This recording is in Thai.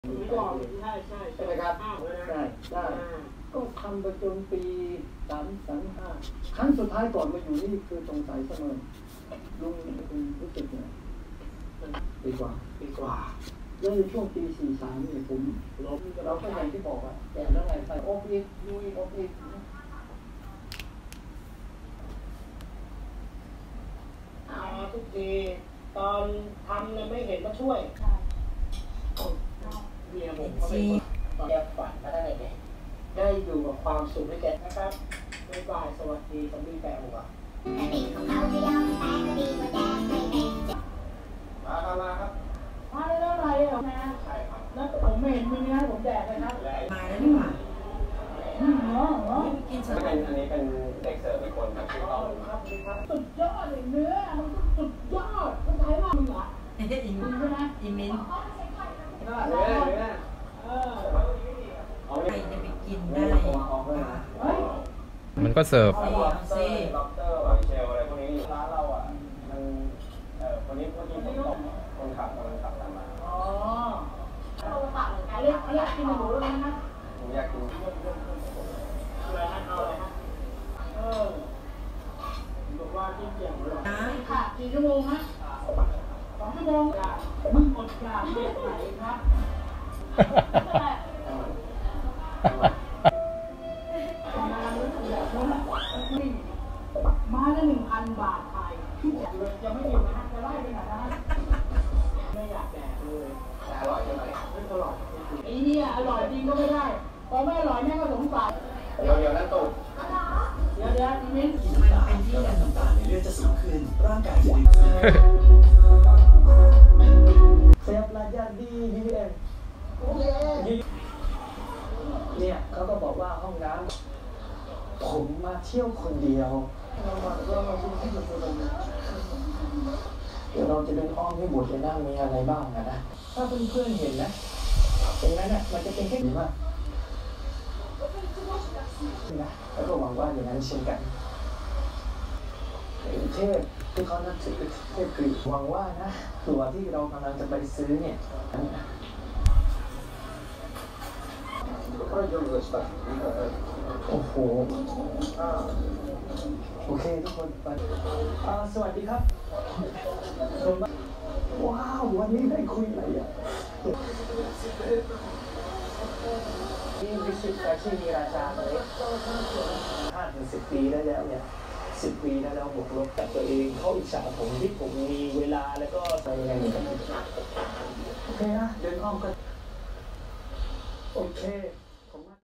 ใช่ใช่ไหมครับได้ก็ทำไปจนปี35ครั้งสุดท้ายก่อนมาอยู่นี่คือสงสัยเสมอลุงรู้สึกไงปีกว่าแล้วในช่วงปี43เนี่ยผมเราก็อย่างที่บอกอะแต่แล้วไงใส่อบอีกลุยอบอีกทุกทีตอนทำเนี่ยไม่เห็นมาช่วยเมียผมเขาเป็นคนแกฝันมาได้ไงได้อยู่กับความสุขด้วยกันนะครับบ๊ายบายสวัสดีสามีแปลว่ามาครับมาแล้วอะไรอ่ะนะใช่ครับแล้วผมไม่เห็นมีนะผมแดกเลยครับมาแล้วนี่หว่ากินเสร็จอันนี้เป็นเด็กเสิร์ฟเป็นคนครับชื่อต้อมครับสุดยอดเลยเนื้อมันสุดยอดคนไทยว่ามึงเหรออีมินใครจะไปกินได้มันก็เสิร์ฟล็อบสเตอร์เชลอะไรพวกนี้ร้านเราอ่ะมันคนนี้ผมตกคนขับกำลังขับตามมาอ๋อเรียกกินหมูแล้วนะผมอยากกินอะไรนะเอาเลยฮะบอกว่ากินเกี่ยวเลยค่ะกี่ชั่วโมงฮะ2 ชั่วโมงมึงอดกราบไม่ไหวครับมาละ1,000 บาทไทยจะไม่อยู่นะจะไล่ไปไหนนะไม่อยากแดกเลยแต่อร่อยใช่ไหมไม่อร่อยไอ้เนี่ยอร่อยจริงก็ไม่ได้พอไม่อร่อยแม่ก็สงสัยเดี๋ยวนั่นตูดเดี๋ยวอีมิ้นมันเป็นที่น้ำตาลในเลือดจะสูงขึ้นร่างกายจะดีเซฟระยะดีUMเนี่ยเขาก็บอกว่าห้องน้ำผมมาเที่ยวคนเดียวเราดูที่สุดเลยเดี๋ยวเราจะเป็นห้องที่หมดเลยนะมีอะไรบ้างนะถ้าเพื่อนๆเห็นนะตรงนั้นน่ะมันจะเป็นแค่ดีมากนะแล้วก็หวังว่าอย่างนั้นเช่นกันเทพที่เขานับถือเทพกรีกหวังว่านะตัวที่เรากำลังจะไปซื้อเนี่ยโอ้โหโอเคทุกคนไปสวัสดีครับว้าววันนี้ได้คุยอะไรอ่ะนี่วิชิตอาชีพมีราชาเลย5-10 ปีได้แล้วเนี่ย10 ปีแล้วบวกลบกับตัวเองเขาอิจฉาผมที่ผมมีเวลาแล้วก็ไปอะไรอย่างเงี้ยโอเคนะเดินอ้อมกันโอเค